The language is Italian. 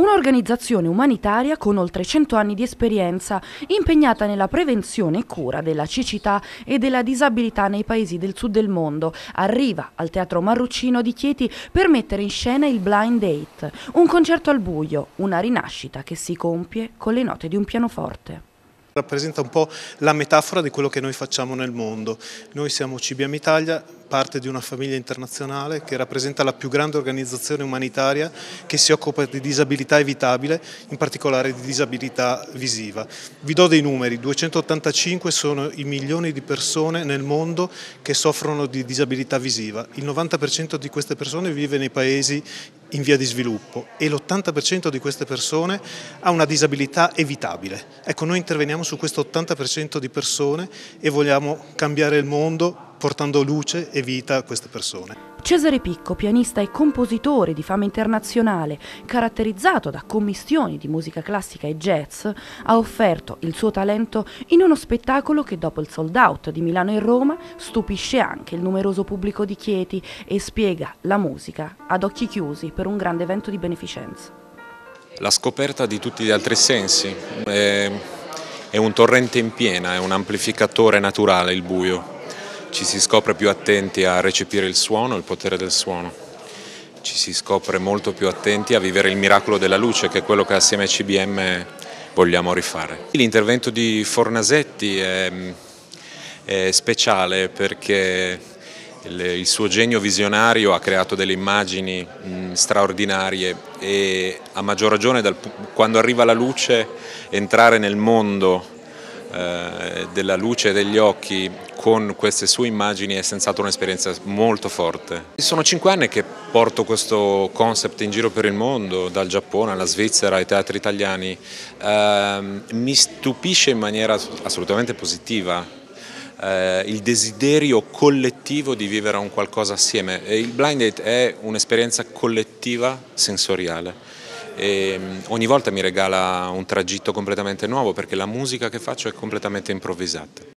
Un'organizzazione umanitaria con oltre 100 anni di esperienza, impegnata nella prevenzione e cura della cecità e della disabilità nei paesi del sud del mondo, arriva al Teatro Marrucino di Chieti per mettere in scena il Blind Date, un concerto al buio, una rinascita che si compie con le note di un pianoforte. Rappresenta un po' la metafora di quello che noi facciamo nel mondo. Noi siamo CBM Italia, parte di una famiglia internazionale che rappresenta la più grande organizzazione umanitaria che si occupa di disabilità evitabile, in particolare di disabilità visiva. Vi do dei numeri: 285 sono i milioni di persone nel mondo che soffrono di disabilità visiva. Il 90% di queste persone vive nei paesi in via di sviluppo e l'80% di queste persone ha una disabilità evitabile. Ecco, noi interveniamo su questo 80% di persone e vogliamo cambiare il mondo portando luce e vita a queste persone. Cesare Picco, pianista e compositore di fama internazionale, caratterizzato da commistioni di musica classica e jazz, ha offerto il suo talento in uno spettacolo che dopo il sold out di Milano e Roma stupisce anche il numeroso pubblico di Chieti e spiega la musica ad occhi chiusi per un grande evento di beneficenza. La scoperta di tutti gli altri sensi, è un torrente in piena, è un amplificatore naturale il buio. Ci si scopre più attenti a recepire il suono, il potere del suono. Ci si scopre molto più attenti a vivere il miracolo della luce, che è quello che assieme ai CBM vogliamo rifare. L'intervento di Fornasetti è speciale perché il suo genio visionario ha creato delle immagini straordinarie e a maggior ragione quando arriva la luce, entrare nel mondo della luce e degli occhi con queste sue immagini è senz'altro un'esperienza molto forte. Sono 5 anni che porto questo concept in giro per il mondo, dal Giappone alla Svizzera ai teatri italiani. Mi stupisce in maniera assolutamente positiva il desiderio collettivo di vivere un qualcosa assieme. Il Blind Date è un'esperienza collettiva sensoriale. E ogni volta mi regala un tragitto completamente nuovo perché la musica che faccio è completamente improvvisata.